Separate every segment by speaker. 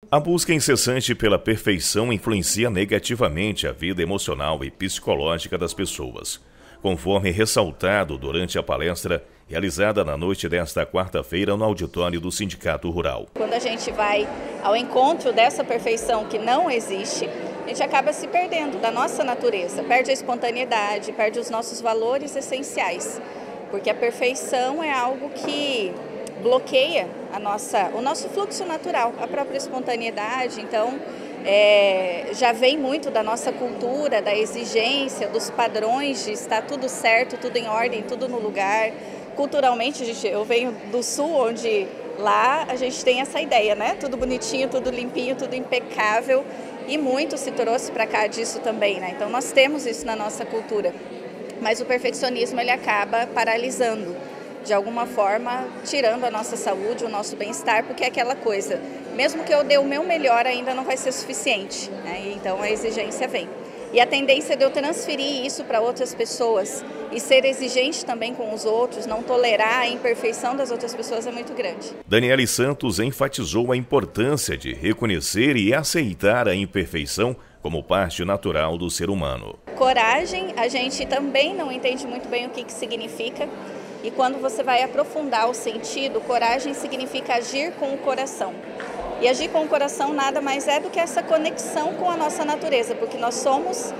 Speaker 1: A busca incessante pela perfeição influencia negativamente a vida emocional e psicológica das pessoas, conforme ressaltado durante a palestra realizada na noite desta quarta-feira no auditório do Sindicato Rural.
Speaker 2: Quando a gente vai ao encontro dessa perfeição que não existe, a gente acaba se perdendo da nossa natureza, perde a espontaneidade, perde os nossos valores essenciais, porque a perfeição é algo que bloqueia o nosso fluxo natural, a própria espontaneidade. Então, já vem muito da nossa cultura, da exigência, dos padrões de estar tudo certo, tudo em ordem, tudo no lugar. Culturalmente, eu venho do sul, onde lá a gente tem essa ideia, né? Tudo bonitinho, tudo limpinho, tudo impecável, e muito se trouxe para cá disso também, né? Então nós temos isso na nossa cultura, mas o perfeccionismo ele acaba paralisando, de alguma forma tirando a nossa saúde, o nosso bem-estar, porque é aquela coisa, mesmo que eu dê o meu melhor ainda não vai ser suficiente, né? Então a exigência vem. E a tendência de eu transferir isso para outras pessoas e ser exigente também com os outros, não tolerar a imperfeição das outras pessoas é muito grande.
Speaker 1: Daniele Santos enfatizou a importância de reconhecer e aceitar a imperfeição como parte natural do ser humano.
Speaker 2: Coragem, a gente também não entende muito bem o que significa. E quando você vai aprofundar o sentido, coragem significa agir com o coração. E agir com o coração nada mais é do que essa conexão com a nossa natureza, porque nós somos,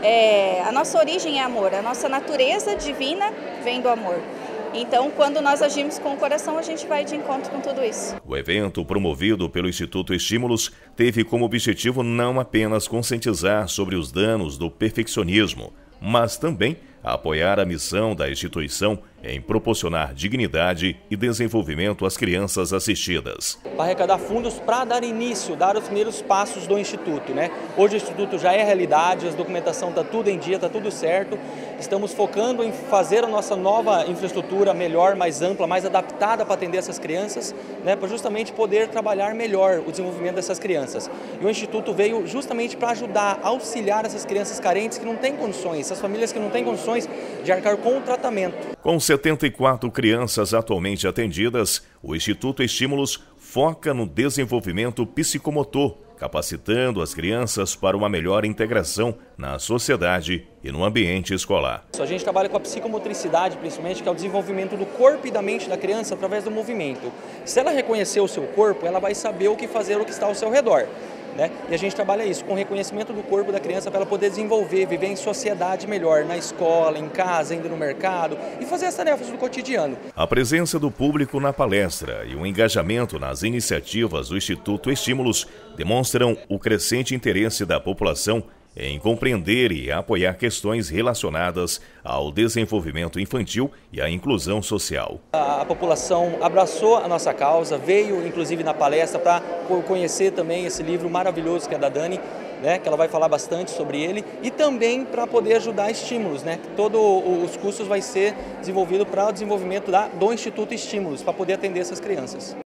Speaker 2: a nossa origem é amor, a nossa natureza divina vem do amor. Então, quando nós agimos com o coração, a gente vai de encontro com tudo isso.
Speaker 1: O evento, promovido pelo Instituto Estímulos, teve como objetivo não apenas conscientizar sobre os danos do perfeccionismo, mas também apoiar a missão da instituição em proporcionar dignidade e desenvolvimento às crianças assistidas.
Speaker 3: Para arrecadar fundos para dar início, dar os primeiros passos do Instituto, né? Hoje o Instituto já é realidade, a documentação está tudo em dia, está tudo certo. Estamos focando em fazer a nossa nova infraestrutura melhor, mais ampla, mais adaptada para atender essas crianças, né? Para justamente poder trabalhar melhor o desenvolvimento dessas crianças. E o Instituto veio justamente para ajudar, auxiliar essas crianças carentes que não têm condições, essas famílias que não têm condições de arcar com o tratamento.
Speaker 1: Com 74 crianças atualmente atendidas, o Instituto Estímulos foca no desenvolvimento psicomotor, capacitando as crianças para uma melhor integração na sociedade e no ambiente escolar.
Speaker 3: A gente trabalha com a psicomotricidade, principalmente, que é o desenvolvimento do corpo e da mente da criança através do movimento. Se ela reconhecer o seu corpo, ela vai saber o que fazer, o que está ao seu redor, né? E a gente trabalha isso, com o reconhecimento do corpo da criança para ela poder desenvolver, viver em sociedade melhor, na escola, em casa, indo no mercado e fazer as tarefas do cotidiano.
Speaker 1: A presença do público na palestra e o engajamento nas iniciativas do Instituto Estímulos demonstram o crescente interesse da população em compreender e apoiar questões relacionadas ao desenvolvimento infantil e à inclusão social.
Speaker 3: A população abraçou a nossa causa, veio inclusive na palestra para conhecer também esse livro maravilhoso que é da Dani, né, que ela vai falar bastante sobre ele, e também para poder ajudar Estímulos, né, que todos os cursos vai ser desenvolvido para o desenvolvimento do Instituto Estímulos, para poder atender essas crianças.